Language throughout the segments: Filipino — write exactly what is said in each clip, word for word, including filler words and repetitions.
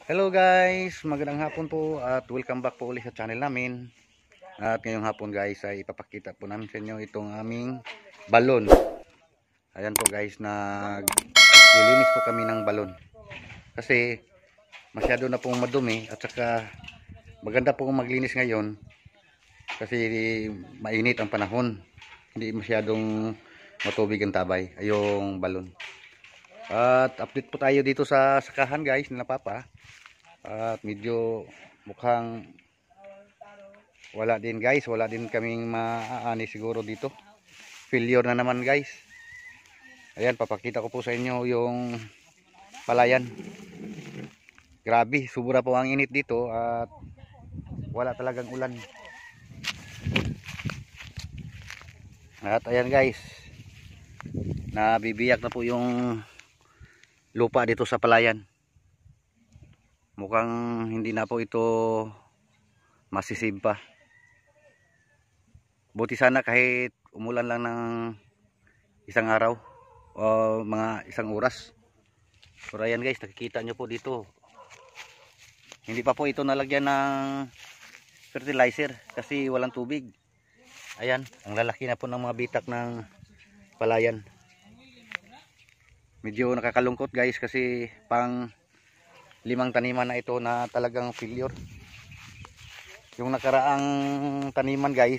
Hello guys, magandang hapon po at welcome back po ulit sa channel namin. At ngayong hapon guys ay ipapakita po namin sa inyo itong aming balon. Ayan po guys, naglilinis po kami ng balon. Kasi masyado na pong madumi at saka maganda po maglinis ngayon kasi mainit ang panahon. Hindi masyadong matubig ang tabay ay yung balon. At update po tayo dito sa sakahan guys nila Papa. At medyo mukhang wala din guys, wala din kaming maaani siguro dito. Failure na naman guys. Ayan, papakita ko po sa inyo yung palayan. Grabe, sobra po ang init dito at wala talagang ulan. At ayan guys, nabibiyak na po yung lupa dito sa palayan. Mukhang hindi na po ito masisave pa. Buti sana kahit umulan lang ng isang araw o mga isang oras. Pero ayan guys, nakikita nyo po dito, hindi pa po ito nalagyan ng fertilizer kasi walang tubig. Ayan, ang lalaki na po ng mga bitak ng palayan. Medyo nakakalungkot guys kasi pang limang taniman na ito na talagang failure. Yung nakaraang taniman guys,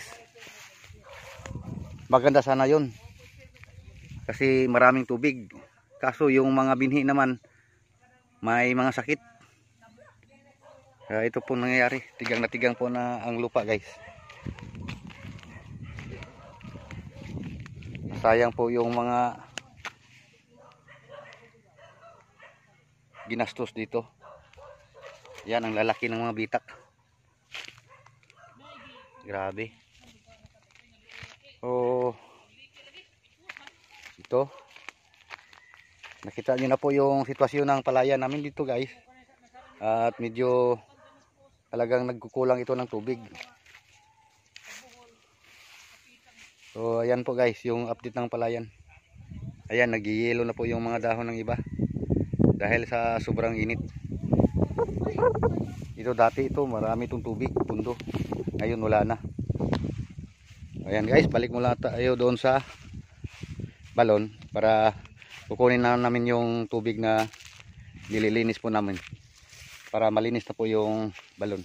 maganda sana yun kasi maraming tubig. Kaso yung mga binhi naman may mga sakit. Kaya ito po nangyayari, tigang na tigang po na ang lupa guys. Sayang po yung mga ginastos dito. Yan ang lalaki ng mga bitak. Grabe. Oh, ito. Nakita niyo na po yung sitwasyon ng palayan namin dito guys. At medyo talagang nagkukulang ito ng tubig. So ayan po guys yung update ng palayan. Ayan, nag-yellow na po yung mga dahon ng iba dahil sa sobrang init. Ito dati ito marami itong tubig, pundo. Ngayon wala na. Ayan guys, balik mula tayo doon sa balon para kukunin na namin yung tubig na nililinis po namin para malinis na po yung balon.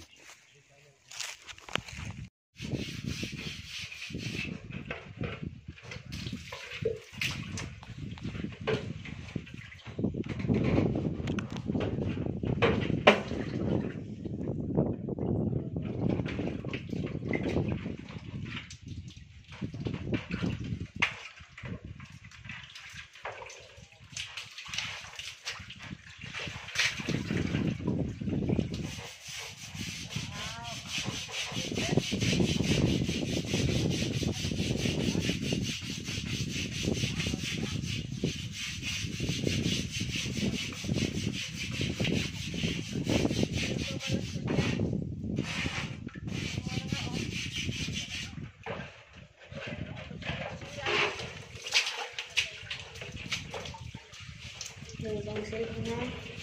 Bang silip na.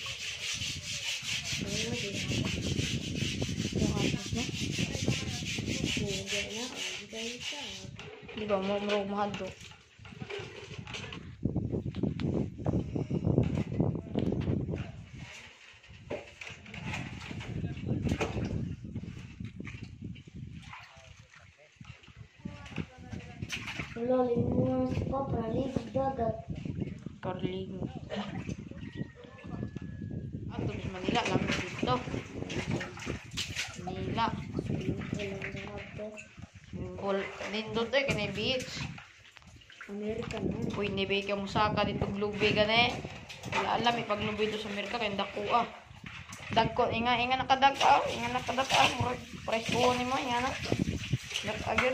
Ano di? Di ba mo mo mahado? Wala limos pa palig dagat. Karling. Ato sa Manila lang dito. Manila. Bol nindot eh kani beach. Amerika na. Uy, nibay ka musaka dito glube ka na eh. Wala alam, ipaglubi dito sa Amerika kaya dako ah. Dagko, inga, inga nakadaka, inga nakadaka. Price po ni mo, inga na. Dak agad.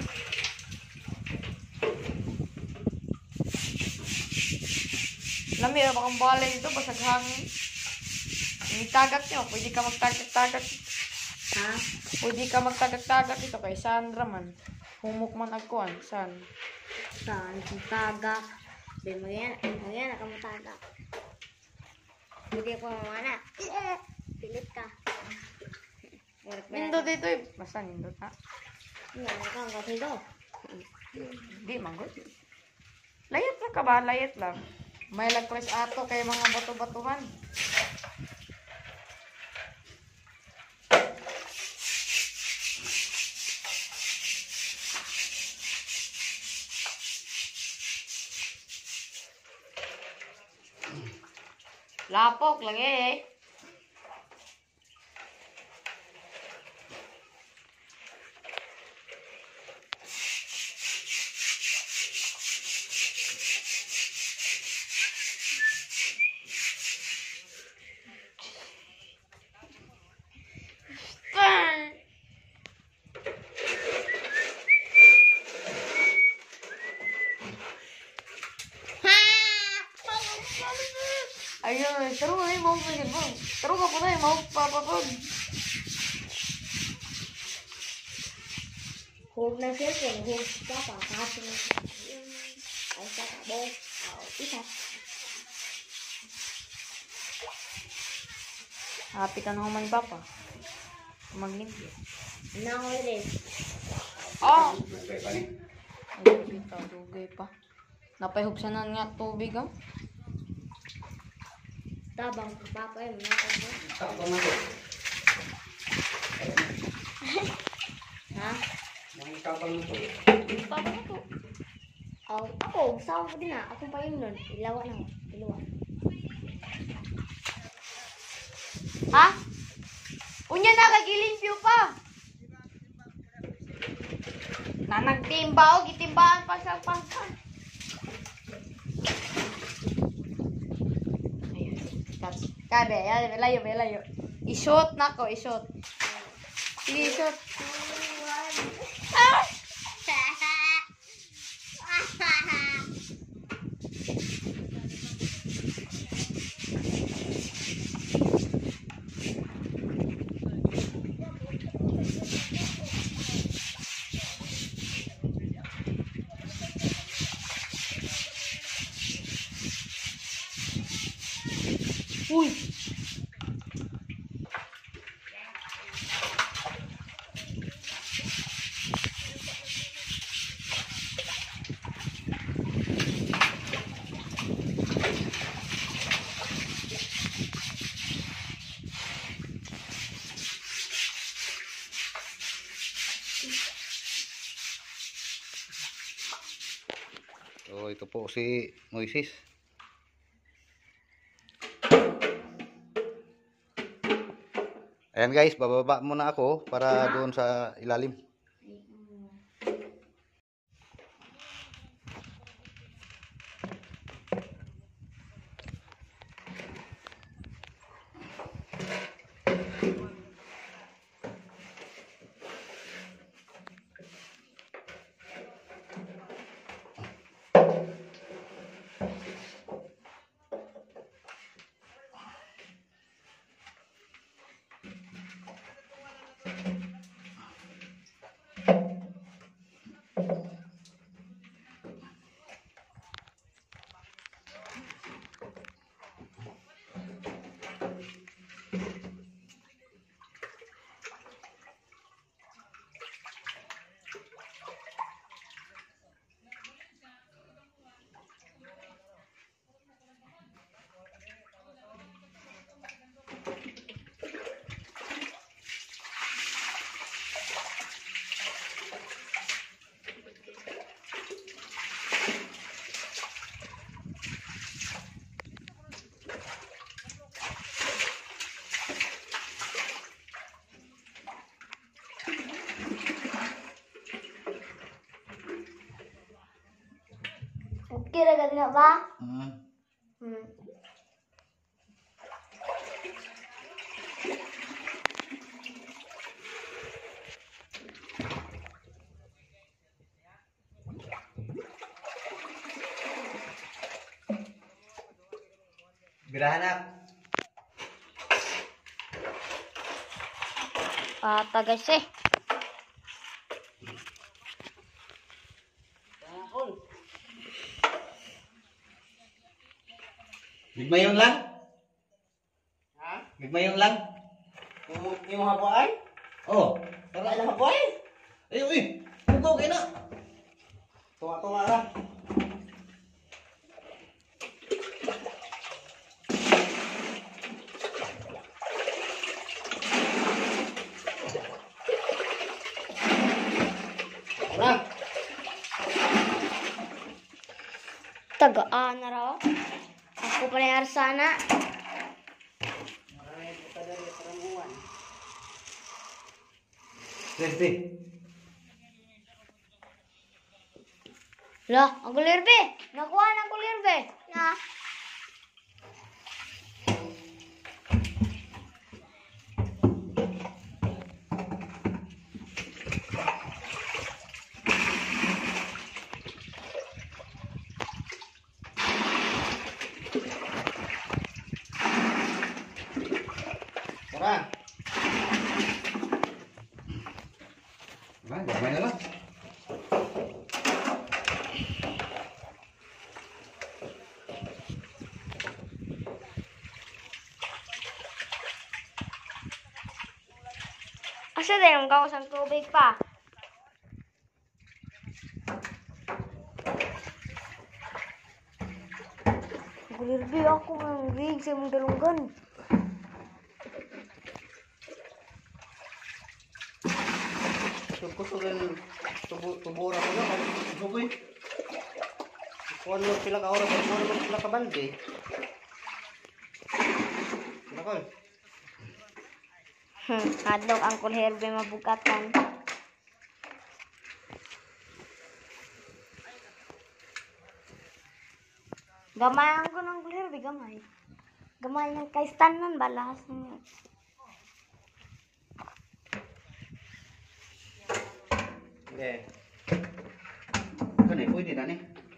Lami, bakang balay dito, basag hangin. Itagat nyo, pwede ka magtagak-tagat. Ha? Pwede ka magtagak-tagat dito kay Sandra man. Humok man agkuhan, san? Saan, tagak. Sabi mo yan, mo yan, nakamutagak. Bigay ko mo na. Pilit ka. nindot dito eh. Basta nindot ha. Hindi, manggod. Layat lang ka ba? Layat lang. May lag-press ato kay mga bato-batuhan. Lapok lagi eh. Ayun, taro na yung mahog na yun, mahog. Taro ka po na yung mahog, papapag. Huwag na cellphone, huwag ka pa, kasi ay sa tabo, isa. Happy ka na human, papa. Maglimpyo. Now it is. Oh! Ay, bita, dugay pa. Napahubsanan nga tubig, ah. Tabang papa yun, nakabo. Tabang ako. Ha? Ang tabang nito. Papa na to. Oh, ako, sawa ko din na. Ako pa yun nun. Ilawa na ako. Ilawa. Ha? Unya na kagilimpyo pa. Na nagtimba o gitimbaan pa sa pangkan. Ayun. Kat- Kabe, yan, layo, be, layo. Isot na ko, isot. Sige, isot. Ah! Uy! So ito po si Moises. Ayan guys, bababa muna ako para doon sa ilalim. Okay na ganda na ba? Hmm. Hmm. Birahanap. Pata guys eh. Gigmayon lang? Ha? Gigmayon lang? Yung yung mga buhay? Oh, tara na boy. Ay, uy. Bugaw kay na. Tunga-tunga ra. Tara. Tagaan na raw. Ako pa na sana. Safety. Lah, ang kulirbe. Nakuha ng kulirbe. Na. Tara. Nah, gamay na lang. Asa din ang gawas ng tubig pa? Kulirbe ako ng rig sa mong dalunggan. Kusog rin tubo tubura ko na kay sugoy. Kuan mo pila ka oras mo mo pila ka balde. Nakol. Hmm, hadlok ang kulirbe mabugatan. Gamay ang ko ng kulirbe, gamay. Gamay ng kaistan nun, balas niya. Eh, Kanay pwede na ni.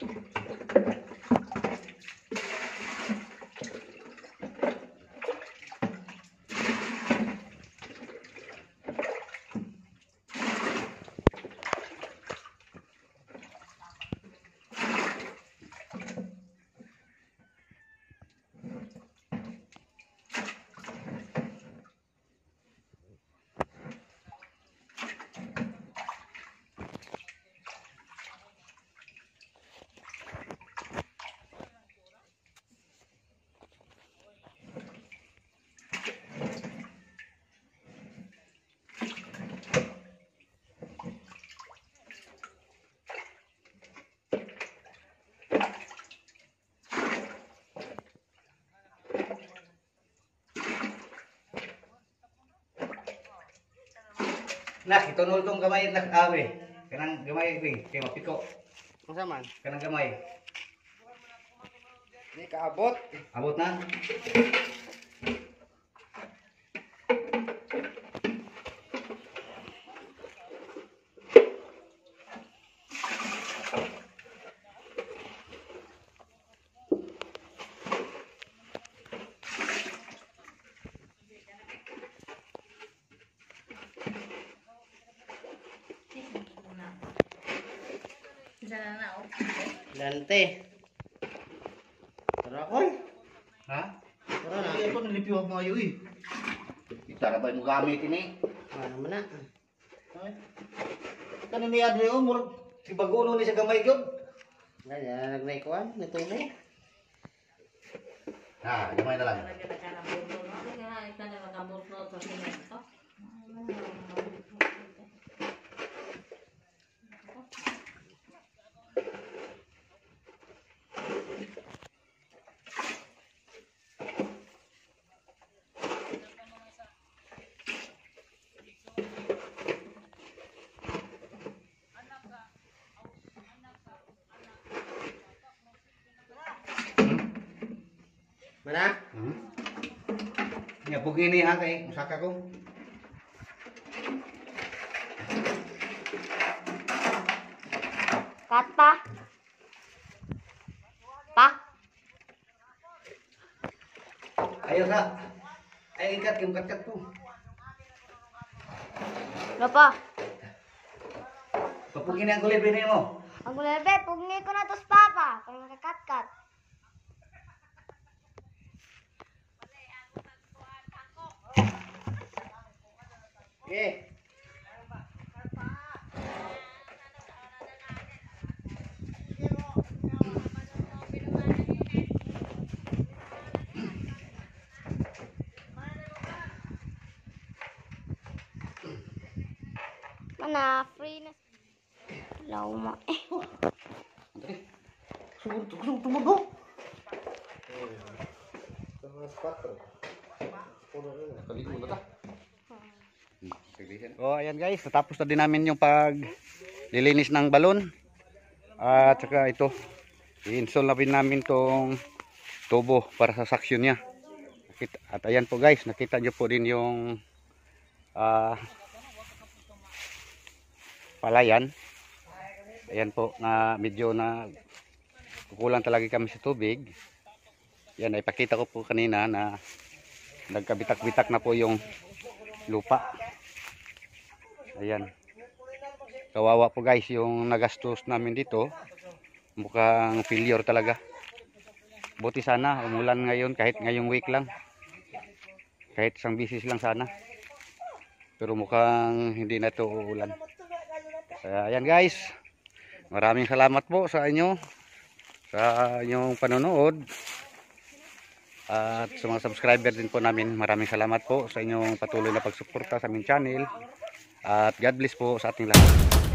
Nak, itunol tong gamay nak awe. Kanang gamay ring kay mapiko. unsa man? Kanang gamay. Di kaabot. Abot na. Lante. Tara koy. Ha? Tara na. Ay, ito nilipiwag mo ayo eh. Kita na ba mo gamit ini? Ano man na? Ay. Kanin ni Adre oh, murag si bagulo ni sa gamay gyud. Ganyan nagnay kuan, natubo. Ha, gamay na lang. Mana? Hmm? Ya pugi ni ha kay usaka ko. Kat pa. Pa. Ayo sa. Ay ikat kim kat kat to. Ano pa? Papugi ni ang kulit ni mo. Ang kulirbe, pugngi ko na to sa papa. Kaya makakat-kat. Okay. Ana, free na. Lauma. Eh, Sumur, sumur, sumur do. Oh, ayan guys, natapos na din namin yung pag lilinis ng balon. At saka ito, i-install na din namin tong tubo para sa suction niya. Nakita- At ayan po guys, nakita nyo po din yung ah, palayan. Ayan po na medyo na kukulang talaga kami sa tubig. Yan, ipakita ko po kanina na nagkabitak-bitak na po yung lupa. Ayan. Kawawa po guys yung nagastos namin dito. Mukhang failure talaga. Buti sana umulan ngayon kahit ngayong week lang. Kahit isang bisis lang sana. Pero mukhang hindi na ito uulan. Kaya ayan guys. Maraming salamat po sa inyo. Sa inyong panonood. At sa mga subscriber din po namin. Maraming salamat po sa inyong patuloy na pagsuporta sa aming channel. At God bless po sa ating lahat.